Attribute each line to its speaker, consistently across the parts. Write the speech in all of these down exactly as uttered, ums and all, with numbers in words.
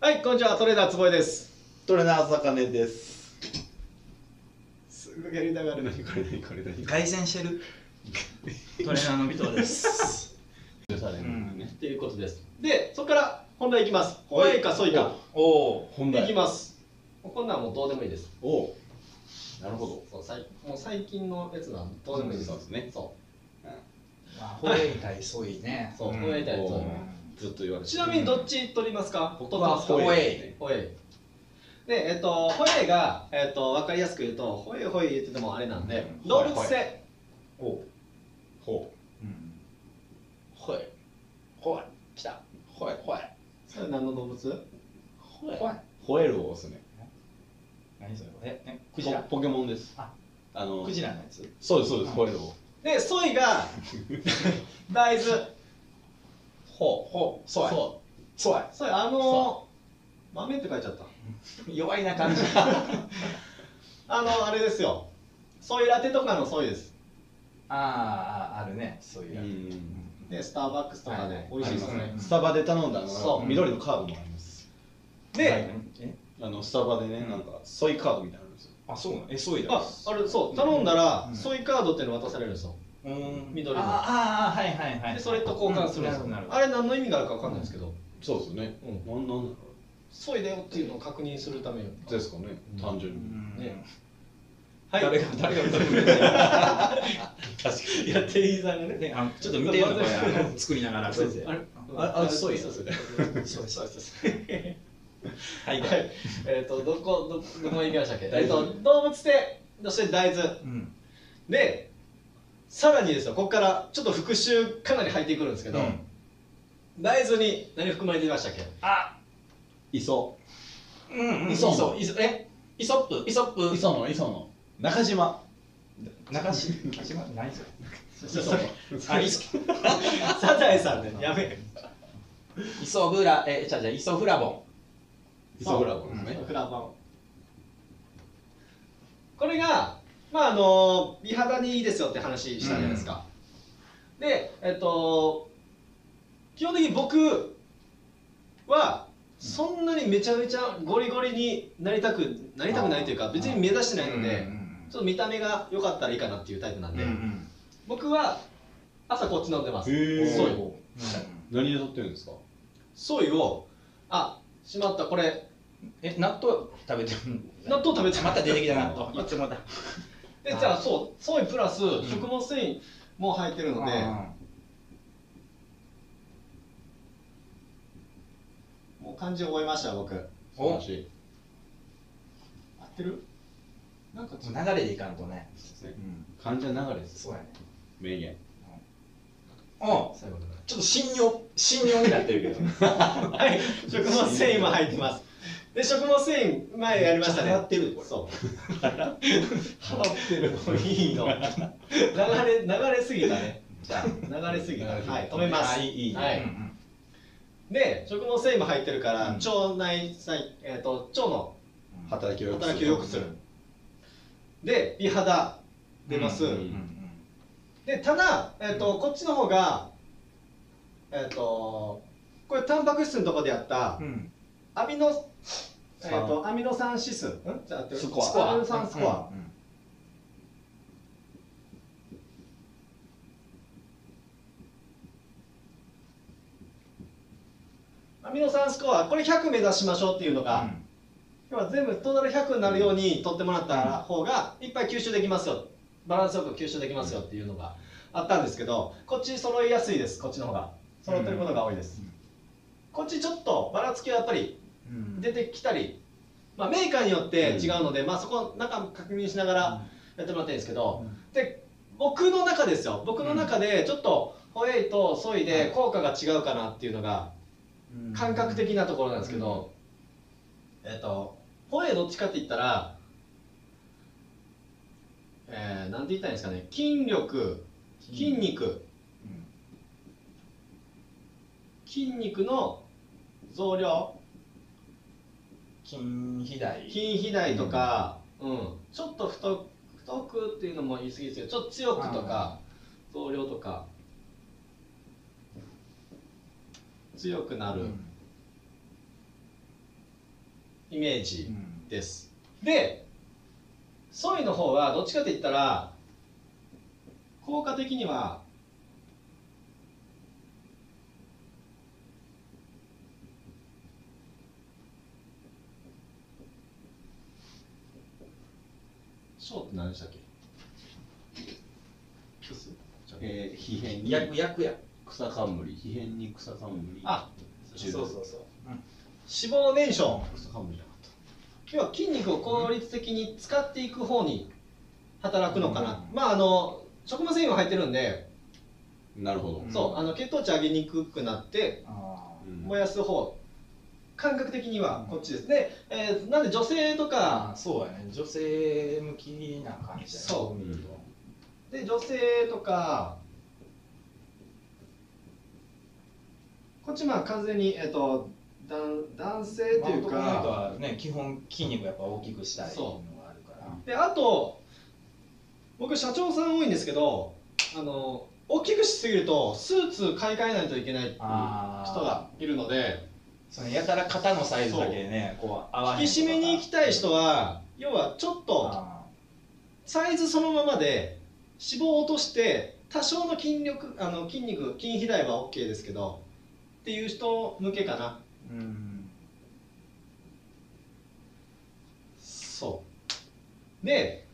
Speaker 1: はい、こんにちは、トレーナー坪井です。
Speaker 2: トレーナー坂根です。
Speaker 1: すぐやりたがるのに、これ何これ何
Speaker 3: 凱旋してるトレーナーの尾藤です。
Speaker 1: されるんでね。っていうことです。で、そこから本題いきます。ホエイかソイか。
Speaker 3: おお、
Speaker 1: 本題いきます。こんなんもうどうでもいいです。
Speaker 2: おお、なるほど。
Speaker 1: そう、さいもう最近のやつなんどうでもいいです。
Speaker 2: そうですね。
Speaker 1: そう。
Speaker 3: まあ、ホエイ対ソイね。
Speaker 1: そう、ホエイ対ソイ。
Speaker 2: ずっと言われて。
Speaker 1: ちなみにどっち取りますか？
Speaker 3: 僕はホエイ。
Speaker 1: ホエイ。で、えっと、ホエイが、えっと、わかりやすく言うと、ホエイホエイ言っててもあれなんで、動物性。
Speaker 2: おほ
Speaker 3: うん。
Speaker 1: ホエイ。
Speaker 3: ホエイ。
Speaker 1: 来た。
Speaker 3: ホエイ。ホエイ。
Speaker 1: それ何の動物？
Speaker 3: ホエイ。
Speaker 2: ホエールを押すね。
Speaker 3: 何それ？え、え、クジラ？
Speaker 2: ポケモンです。
Speaker 3: あ、
Speaker 2: あの
Speaker 3: クジラのやつ？
Speaker 2: そうですそうです。ホエールを。
Speaker 1: で、ソイが大豆。
Speaker 3: ほう。ほう。ソイ。ソイ。
Speaker 1: ソイ、あのー、豆って書いちゃった。
Speaker 3: 弱いな感じ。
Speaker 1: あの、あれですよ。ソイラテとかのソイです。
Speaker 3: ああ、あるね。そういうや
Speaker 1: つ。で、スターバックスとかで美味しいですね。
Speaker 2: スタバで頼んだ
Speaker 1: そう
Speaker 2: の緑のカードもあります。
Speaker 1: で、
Speaker 2: あのスタバでね、なんかソイカードみたいなのあるんですよ。
Speaker 3: あ、そうなの？え、ソイだ。
Speaker 1: あ、あれ、そう、頼んだら、ソイカードっていうの渡されるんですよ。
Speaker 3: うん。
Speaker 1: 緑の。
Speaker 3: ああ、はいはいはい。
Speaker 1: で、それと交換するんですよ。あれ何の意味があるかわかんないですけど。
Speaker 2: そうですよね。うん。なんなんだろう。
Speaker 1: ソイだよっていうのを確認するため
Speaker 2: ですかね。単純に。
Speaker 1: ね。はい。
Speaker 3: 誰が誰が認めてる？確か
Speaker 1: に。いや、店員さんがね。
Speaker 3: あのちょっと見てるのこれ作りながら。
Speaker 1: あれ、
Speaker 2: あ、ソイや。
Speaker 1: そうです。はい。えっと、どこ、ど、どこまで行きましたっけ？えっと、動物性、そして大豆。で、さらにですよ、ここからちょっと復習かなり入ってくるんですけど、大豆に何含まれていましたっけ？
Speaker 3: あ、
Speaker 2: 磯。
Speaker 3: うん、
Speaker 2: 磯
Speaker 3: 磯、磯、え、イソップ、イソップ。
Speaker 2: 磯野、磯野。中島。
Speaker 3: 中島、中島、何それ。
Speaker 1: あ、イソ。サザエさんね、やめ。
Speaker 3: イソブラ、え、じゃじゃイソフラボン。
Speaker 2: イソフラボンですね。
Speaker 1: フラボン。これが、まああの美肌にいいですよって話したじゃないですか。で、えっと基本的に僕はそんなにめちゃめちゃゴリゴリになりたくなりたくないというか、別に目指してないので、ちょっと見た目が良かったらいいかなっていうタイプなんで、僕は朝こっち飲んでます。ソイ。
Speaker 2: 何で取ってるんですか？
Speaker 1: ソイを、あ、しまった、これ
Speaker 3: え、納豆食べてる？
Speaker 1: 納豆食べて
Speaker 3: また出てきた納豆。言ってもらった。
Speaker 1: で、じゃあそうソイプラス食物繊維も入ってるので、もう漢字覚えました僕。
Speaker 3: お、
Speaker 1: 合ってる？
Speaker 3: なんか流れでいかんとね。
Speaker 2: 漢字は流れです。
Speaker 3: そうやね。
Speaker 2: 名言。
Speaker 3: あ、ちょっと信用信用になってるけど。
Speaker 1: はい、食物繊維も入ってます。で、食物繊維前やりましたね。
Speaker 3: 払ってるこれ。
Speaker 1: そう。払ってるのいいの。流れ流れすぎたね。じゃあ流れすぎた。はい、止めます。
Speaker 3: いいいい。
Speaker 1: はい。で、食物繊維も入ってるから、腸内細えっと腸の
Speaker 2: 働きを
Speaker 1: 働きを良くする。で、美肌出ます。で、ただえっとこっちの方がえっとこれタンパク質のところでやったアミノえっとアミノ酸指数、ん？じゃあ
Speaker 2: スコア。
Speaker 1: アミノ酸スコア。アミノ酸スコア、これひゃく目指しましょうっていうのが、要は全部トータルひゃくになるように取ってもらった方がいっぱい吸収できますよ、バランスよく吸収できますよっていうのがあったんですけど、こっち揃いやすいです、こっちの方が揃ってることが多いです。こっちちょっとばらつきはやっぱり出てきたり、まあ、メーカーによって違うので、まあ、そこ中確認しながらやってもらっていいんですけど、で僕の中ですよ、僕の中でちょっとホエイとソイで効果が違うかなっていうのが感覚的なところなんですけど、えっとホエイどっちかって言ったら、えー、なんて言ったらいいんですかね、筋力、筋肉、筋肉の増量、
Speaker 3: 筋肥大
Speaker 1: 筋肥大とか、うん、ちょっと太太くっていうのも言い過ぎですけど、ちょっと強くとか増量とか強くなる、 メージです、うん、でソイの方はどっちかって言ったら効果的にはショーって何でしたっけ？
Speaker 2: えー、皮変に
Speaker 3: 薬薬や
Speaker 2: 草冠、皮変に草冠。
Speaker 1: あ、
Speaker 3: そうそうそう、うん、
Speaker 1: 脂肪燃焼。
Speaker 2: 草冠じゃなかった。
Speaker 1: 要は筋肉を効率的に使っていく方に働くのかな、うん、まああの食物繊維が入ってるんで、
Speaker 2: なるほど、
Speaker 1: そうあの血糖値上げにくくなって燃やす方、感覚的にはこっちですね、うん、えー、なんで女性とか、
Speaker 3: あ、そうやね、女性向きな感じだね。
Speaker 1: そう、うん、で女性とかこっちまあ完全に、えー、と男, 男性というか、
Speaker 3: まあ、男の人はね基本筋肉やっぱ大きくしたいっていうのがあるから。
Speaker 1: であと僕社長さん多いんですけど、あの大きくしすぎるとスーツ買い替えないといけないっていう人がいるので、
Speaker 3: そのやたら肩のサイズだけでねこう合わへん。
Speaker 1: 引き締めに行きたい人は要はちょっとサイズそのままで脂肪を落として多少の筋力あの筋肉筋肥大は OK ですけどっていう人向けかな。うん、そうで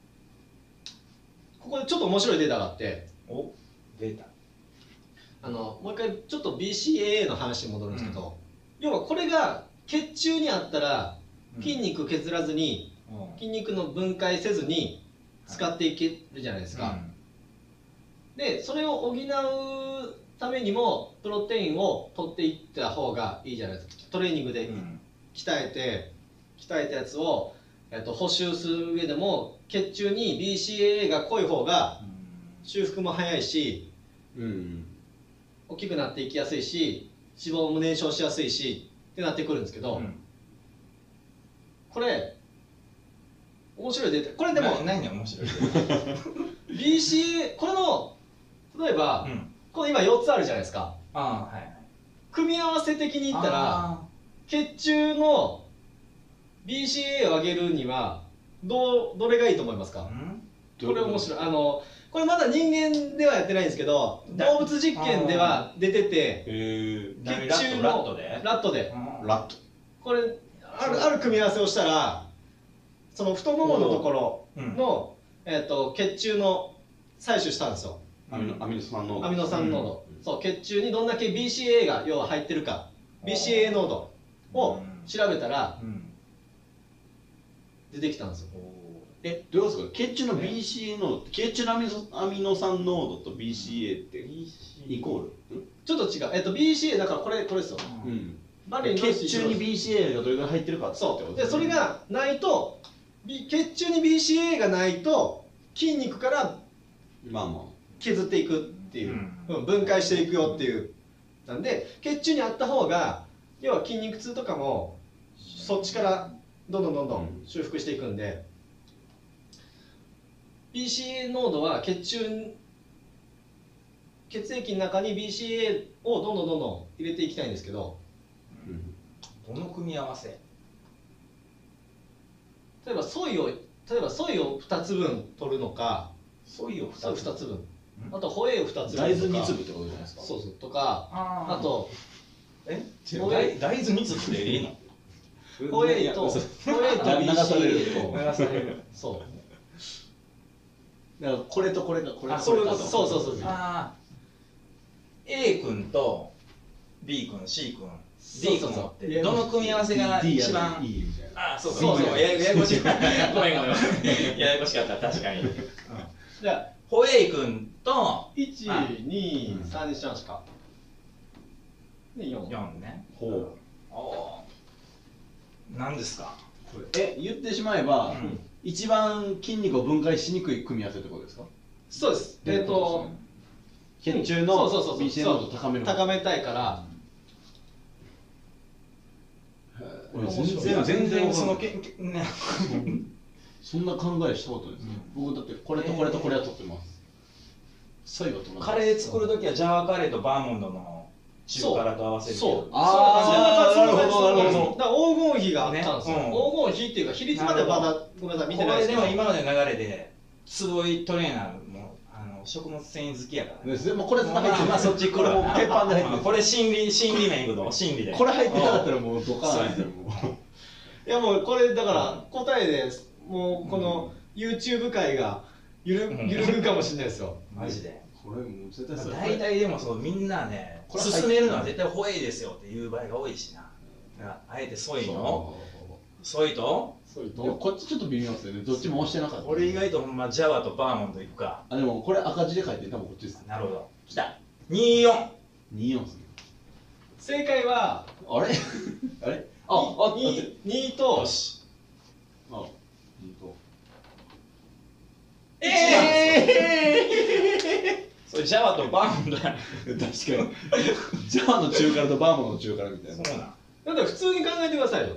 Speaker 1: ここでちょっと面白いデータがあって、
Speaker 3: おデータ
Speaker 1: あのもう一回ちょっと ビーシーエーエー の話に戻るんですけど、うん、要はこれが血中にあったら筋肉削らずに、うん、筋肉の分解せずに使っていけるじゃないですか、うん、でそれを補うためにもプロテインを取っていった方がいいじゃないですか。トレーニングで鍛えて、鍛えたやつを、えっと、補修する上でも血中に ビーシーエーエー が濃い方が修復も早いし、うん、大きくなっていきやすいし脂肪も燃焼しやすいしってなってくるんですけど、うん、これ面白いデータ、これでも
Speaker 3: 何が面白いデ
Speaker 1: ータビーシーエー これの例えば、うん、この今よっつあるじゃないですか。
Speaker 3: あ、はい、
Speaker 1: 組み合わせ的に言ったら血中の ビーシーエー を上げるにはどうどれがいいと思いますか？んこれ面白い。あのこれまだ人間ではやってないんですけど動物実験では出てて、血中の
Speaker 3: ラットで
Speaker 1: ラットで
Speaker 2: ラット
Speaker 1: これあるある組み合わせをしたらその太もものところの、うん、えー、と血中の採取したんですよ。
Speaker 2: アミノ、アミノ酸濃度。
Speaker 1: アミノ酸濃度、うん、そう血中にどんだけ ビーシーエー が要は入ってるか ビーシーエー 濃度を調べたら出てきたんですよ。
Speaker 2: え、どういうことですか？血中の ビーシーエー 濃度、血中のアミノ、アミノ酸濃度と ビーシーエー ってイコール？
Speaker 1: ちょっと違う。えっと ビーシーエー だからこれこれですよ。うん。
Speaker 2: 血中に ビーシーエー がどれぐらい入ってるかって
Speaker 1: そうで、それがないと血中に ビーシーエー がないと筋肉から
Speaker 2: まあまあ
Speaker 1: 削っていくっていう、うん、分解していくよっていうなんで血中にあった方が要は筋肉痛とかもそっちからどんどんどんどん修復していくんで、ビーシーエー 濃度は血中血液の中に ビーシーエー をどんどんどんどん入れていきたいんですけど、
Speaker 3: どの組み合わせ？
Speaker 1: 例えばソイを例えばソイをふたつぶん取るのか、
Speaker 3: ソイをふたつぶん、
Speaker 1: あとホエイをふたつぶんとか、
Speaker 2: 大豆につぶってことじゃないですか。
Speaker 1: そうそうとか、あと
Speaker 3: え大豆につぶでいいの？
Speaker 1: ホエイとホエイと ビーシーエー と
Speaker 3: 流される。
Speaker 1: そう。
Speaker 2: だからこれとこれがこれと
Speaker 1: これかと。そうそうそうそう。
Speaker 3: ああ。A 君と B 君、C 君、D 君持ってどの組み合わせが一番いいみたいな。ああ、そうそうそう。ややこしかった。ごめんごめん。ややこしかった確かに。
Speaker 1: じゃあ
Speaker 3: ホエイ君と
Speaker 1: いち、に、さんにしましか。でよん。
Speaker 3: よんね。
Speaker 2: ほう。
Speaker 3: おお。何ですか？
Speaker 2: え、言ってしまえば一番筋肉を分解しにくい組み合わせってことですか？
Speaker 1: そうです。えっと
Speaker 2: 血中の ビーシーエー 濃度を高める
Speaker 1: 高めたいから。
Speaker 2: 全然全然
Speaker 3: そのけね
Speaker 2: そんな考えしたことないですね。僕だってこれとこれとこれは取ってます。そういうこと
Speaker 3: カレー作るときはジャワカレーとバーモンドの中辛と合わせるけど。
Speaker 1: そう。ああ、なるほどなるほど。だから黄金比があったんですよ、
Speaker 3: ねうん
Speaker 1: 黄金比っていうか比率まではまだごめんなさい見てないですけど、
Speaker 3: これでも今までの流れですごいトレーナーもあの食物繊維好きやからね。
Speaker 2: でもこれ
Speaker 3: まあまあそっち来るわな。
Speaker 2: 鉄板で入ってる
Speaker 3: これ心理心理面いくぞ心理で。
Speaker 2: これ入ってなかったらもうドカーンですよもう
Speaker 1: いやもうこれだから答えでもうこの YouTube 界がゆる揺るぐかもしれないですよ、
Speaker 3: マジで。
Speaker 2: これもう絶対そう
Speaker 3: 大体でもそうみんなね
Speaker 2: これ
Speaker 3: 勧めるのは絶対ホエイですよっていう場合が多いしな。だからあえてソイのソイと
Speaker 1: そういう
Speaker 2: でもこっちちょっと微妙ですよねどっちも押してなかった
Speaker 3: 俺意外とほんまジャワとバーモントいくか。
Speaker 2: あでもこれ赤字で書いてる多分こっちです
Speaker 3: なるほど。きたにじゅうよん。
Speaker 2: にじゅうよんですね
Speaker 1: 正解は
Speaker 2: あれあれああ
Speaker 1: ににと
Speaker 3: よし。
Speaker 2: あにと
Speaker 3: ええー、それジャワとバーモントや。
Speaker 2: 確かにジャワの中辛とバーモントの中辛みたいな
Speaker 3: そうなん。
Speaker 1: だって普通に考えてくださいよ、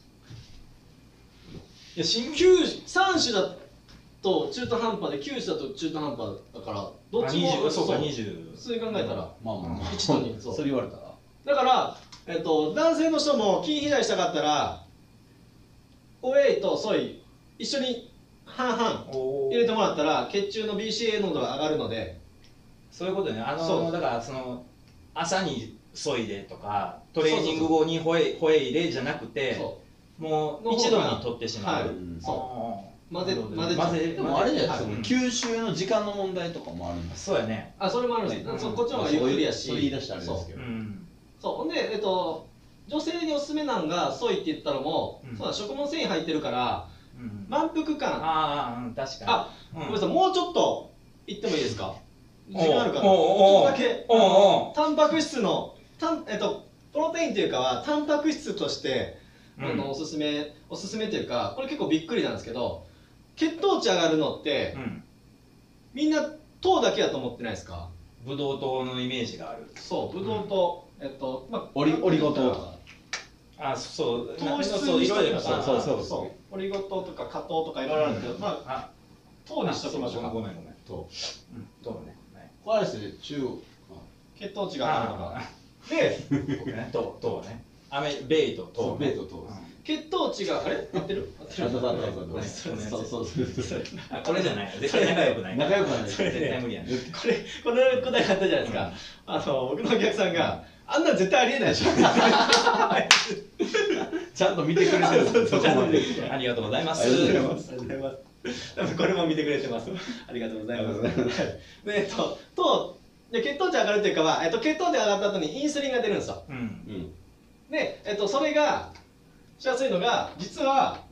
Speaker 3: いや新
Speaker 1: きゅうさん種だと中途半端できゅう種だと中途半端だからどっちも
Speaker 3: そうか
Speaker 1: そう
Speaker 3: にじゅう。
Speaker 1: 普通に考えたら、
Speaker 2: まあまあまあ
Speaker 1: いちとにそう
Speaker 2: それ言われたら
Speaker 1: だから、えっと、男性の人も筋肥大したかったらホエイとソイ一緒に半々入れてもらったら血中の ビーシーエー 濃度が上がるので、
Speaker 3: そういうことね。あ
Speaker 1: そう
Speaker 3: のだからその朝にソイでとかトレーニング後にホエイホエイでじゃなくて
Speaker 1: そ
Speaker 3: もう一度に取ってしまう。
Speaker 1: はい
Speaker 2: うん
Speaker 1: そう混ぜ
Speaker 3: なるほど
Speaker 1: 混ぜ
Speaker 3: 混ぜ
Speaker 2: でもあれじゃないですか、
Speaker 3: はい
Speaker 2: 吸収の時間の問題とかもあるんです
Speaker 3: そうやね。
Speaker 1: あそれもあるんです、
Speaker 3: うん
Speaker 1: そうこっちの方がゆっくりやし、
Speaker 2: それ言い出したらあれですけど
Speaker 3: うん。
Speaker 1: そうほんで、えっと、女性におすすめなんがソイって言ったらもう、
Speaker 3: うん
Speaker 1: そうだ食物繊維入ってるから
Speaker 3: うん
Speaker 1: 満腹感
Speaker 3: ああうん確かに。
Speaker 1: あ、
Speaker 3: うん
Speaker 1: ごめんなさいもうちょっと言ってもいいですか時間あるかなち
Speaker 3: おうおうおう
Speaker 1: ょっとだけ
Speaker 3: おうおう
Speaker 1: あのタンパク質のたん、えっと、プロテインというかはタンパク質としてあ
Speaker 3: うん
Speaker 1: のおすすめおすすめというかこれ結構びっくりなんですけど血糖値上がるのって
Speaker 3: うん。
Speaker 1: みんな糖だけやと思ってないですか
Speaker 3: ブドウ糖のイメージがある。
Speaker 1: そうブドウと、えっとまあ
Speaker 2: オリオリゴ糖とか
Speaker 3: あそう
Speaker 1: 糖質
Speaker 3: そう
Speaker 1: にしと
Speaker 3: いろいろ
Speaker 1: きましょう
Speaker 3: そう
Speaker 2: そう
Speaker 1: そうオリゴ糖とか果糖とかいろいろあるんですけど、まあ
Speaker 3: あ
Speaker 1: 糖にしときましょうか
Speaker 3: ごめんごめん。
Speaker 2: と
Speaker 3: うん糖ね。はい
Speaker 2: これあれですね中
Speaker 1: 血糖値が上がるの
Speaker 3: あ
Speaker 1: がで
Speaker 3: あ糖糖ね。アメベイと
Speaker 2: そう
Speaker 3: 糖。
Speaker 2: ベートと
Speaker 1: 血糖値があれ合ってる合ってる
Speaker 2: そうそうそう
Speaker 3: これそれ
Speaker 2: そうそうそうそう
Speaker 3: あこれじゃない。絶対仲良くない。
Speaker 2: 仲良くない
Speaker 3: それ絶対無理やね。
Speaker 1: これこの答えがあったじゃないですか、あの僕のお客さんがあんなん絶対ありえないでしょ
Speaker 2: ちゃんと見てくれてる
Speaker 1: そうそう
Speaker 2: そこまで
Speaker 3: ありがとうございます。
Speaker 2: ありがとうございます
Speaker 1: ありがとうございます多分これも見てくれてますありがとうございます
Speaker 2: ありがとうござい
Speaker 1: でえっととで血糖値上がるというかは、えっと、血糖値上がった後にインスリンが出るんですよ
Speaker 3: うん。
Speaker 2: うん
Speaker 1: で、えっと、それがしやすいのが実は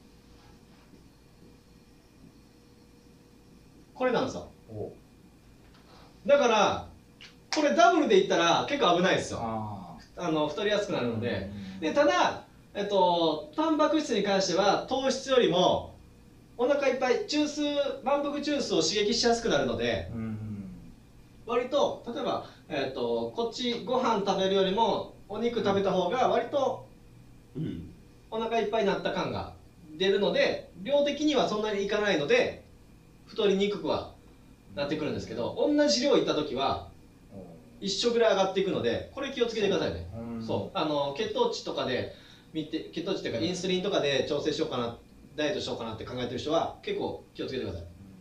Speaker 1: これなんですよだからこれダブルでいったら結構危ないですよ
Speaker 3: あ
Speaker 1: あの太りやすくな
Speaker 3: あ。
Speaker 1: るので、でただ、えっと、タンパク質に関しては糖質よりもお腹いっぱい中枢満腹中枢を刺激しやすくなるので
Speaker 3: うん。
Speaker 1: 割と例えば、えっと、こっちご飯食べるよりもお肉食べた方が割と
Speaker 2: うん
Speaker 1: お腹いっぱいになった感が出るので量的にはそんなにいかないので太りにくくはなってくるんですけど同じ量いった時は一緒ぐらい上がっていくのでこれ気をつけてくださいね。そうあの血糖値とかで見て血糖値というかインスリンとかで調整しようかなダイエットしようかなって考えてる人は結構気をつけてください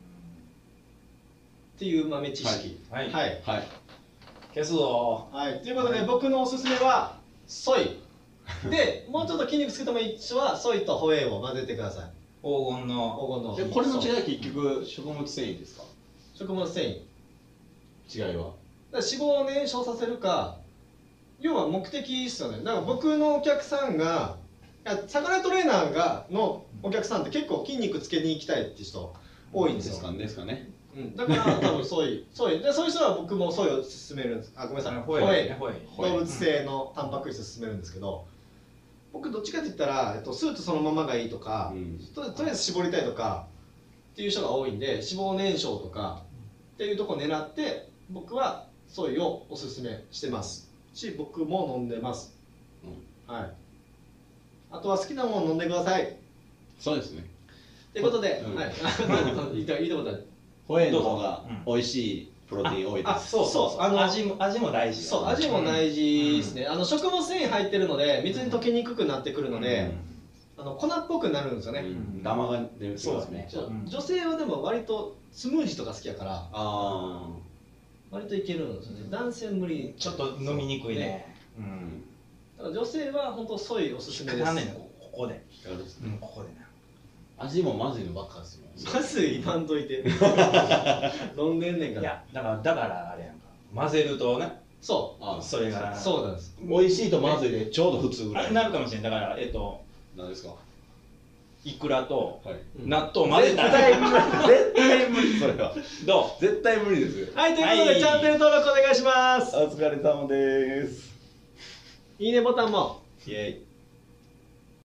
Speaker 1: っていう豆知識
Speaker 3: はい。
Speaker 1: はい、
Speaker 2: はい
Speaker 3: 消すぞ。
Speaker 1: はいということで、僕のおすすめはソイでもうちょっと筋肉つけてもいい人はソイとホエイを混ぜてください
Speaker 3: 黄金の。
Speaker 1: 黄金の
Speaker 2: でこれの違い
Speaker 1: そう
Speaker 2: は結局食物繊維ですか
Speaker 1: 食物繊維
Speaker 2: 違いは
Speaker 1: だから脂肪を燃焼させるか要は目的ですよねだから僕のお客さんがいや魚トレーナーがのお客さんって結構筋肉つけに行きたいって人多いんですよ
Speaker 2: ですかねですかね
Speaker 1: うん、だから多分ソイソイでそういう人は僕もソイを勧めるんですあごめんなさい
Speaker 3: ホエイねホエイ。
Speaker 2: ホエイ
Speaker 1: 動物性のタンパク質を勧めるんですけど僕どっちかって言ったら、えっと、スープそのままがいいとか、
Speaker 2: うん
Speaker 1: と, とりあえず絞りたいとかっていう人が多いんで脂肪燃焼とかっていうところを狙って僕はソイをおすすめしてますし僕も飲んでます、はいあとは好きなもの飲んでください
Speaker 2: そうですね
Speaker 1: ということで、
Speaker 2: うん
Speaker 1: はい、いいといいとこだ
Speaker 2: ホエイの方が美味しいプロテイン多いで
Speaker 1: あ
Speaker 2: す
Speaker 3: そうそう
Speaker 1: そうあの
Speaker 3: 味も味も大事。
Speaker 1: そう味も大事ですね、あの食物繊維入ってるので水に溶けにくくなってくるので、 あの粉っぽくなるんですよね、
Speaker 2: うんダマが出る
Speaker 3: そうだね
Speaker 1: そう
Speaker 3: うん
Speaker 1: 女性はでも割とスムージーとか好きやから
Speaker 2: あ
Speaker 1: 割といけるんですよね。男性無理。
Speaker 3: ちょっと飲みにくいねうん
Speaker 1: だから女性は本当ソイおすすめです。
Speaker 3: 引っかかんねんなここで
Speaker 2: あ光るっすね
Speaker 3: うんここでな
Speaker 2: 味もまずいのばっかですよ
Speaker 1: まず言わんといて。飲んでんねんから。
Speaker 3: いやだからだからあれやんか混ぜるとね
Speaker 1: そ
Speaker 2: あ
Speaker 3: それが
Speaker 1: う。そうなんです。
Speaker 2: 美味しいとまずいでちょうど普通ぐらい
Speaker 3: あなるかもしれんだからえっと
Speaker 2: 何ですか
Speaker 3: イクラと
Speaker 2: はい
Speaker 1: うん
Speaker 3: 納豆混ぜ
Speaker 2: 絶
Speaker 3: たら
Speaker 2: 対無理絶対無理それは
Speaker 3: どう
Speaker 2: 絶対無理ですよ
Speaker 1: はい、ということで、
Speaker 3: はい
Speaker 1: チャンネル登録お願いします。
Speaker 2: お疲れ様です
Speaker 1: いいねボタンも。
Speaker 2: イエイ